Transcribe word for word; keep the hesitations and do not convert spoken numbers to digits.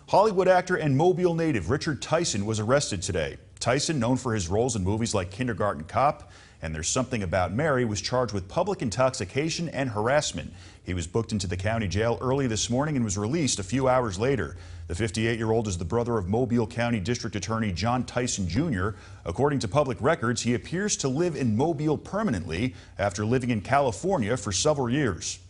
Hollywood actor and Mobile native Richard Tyson was arrested today. Tyson, known for his roles in movies like Kindergarten Cop and There's Something About Mary, was charged with public intoxication and harassment. He was booked into the county jail early this morning and was released a few hours later. The fifty-eight-year-old is the brother of Mobile County District Attorney John Tyson, Junior According to public records, he appears to live in Mobile permanently after living in California for several years.